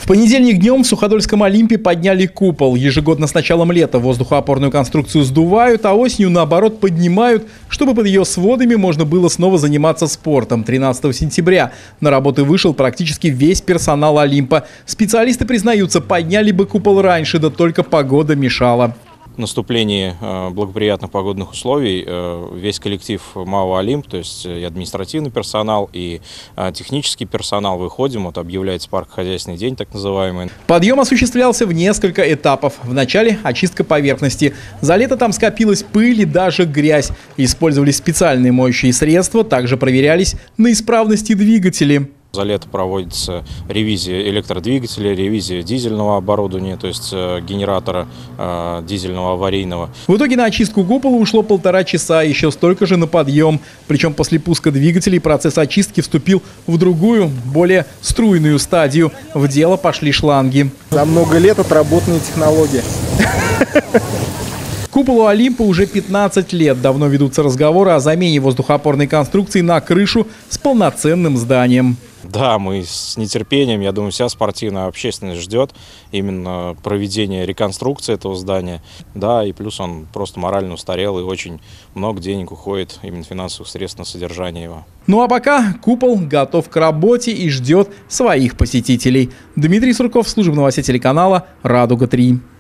В понедельник днем в Суходольском Олимпе подняли купол. Ежегодно с началом лета воздухоопорную конструкцию сдувают, а осенью, наоборот, поднимают, чтобы под ее сводами можно было снова заниматься спортом. 13 сентября на работы вышел практически весь персонал Олимпа. Специалисты признаются, подняли бы купол раньше, да только погода мешала. В наступлении благоприятных погодных условий весь коллектив МАО «Олимп», то есть и административный персонал, и технический персонал, выходим, вот объявляется паркохозяйственный день, так называемый. Подъем осуществлялся в несколько этапов. Вначале очистка поверхности. За лето там скопилась пыль и даже грязь. Использовались специальные моющие средства, также проверялись на исправности двигателей. За лето проводится ревизия электродвигателя, ревизия дизельного оборудования, то есть генератора дизельного аварийного. В итоге на очистку купола ушло 1,5 часа, еще столько же на подъем. Причем после пуска двигателей процесс очистки вступил в другую, более струйную стадию. В дело пошли шланги. За много лет отработанные технологии. Куполу Олимпа уже 15 лет. Давно ведутся разговоры о замене воздухоопорной конструкции на крышу с полноценным зданием. Да, мы с нетерпением, я думаю, вся спортивная общественность ждет именно проведения реконструкции этого здания. Да, и плюс он просто морально устарел, и очень много денег уходит, именно финансовых средств на содержание его. Ну а пока купол готов к работе и ждет своих посетителей. Дмитрий Сурков, служба новостей телеканала «Радуга-3».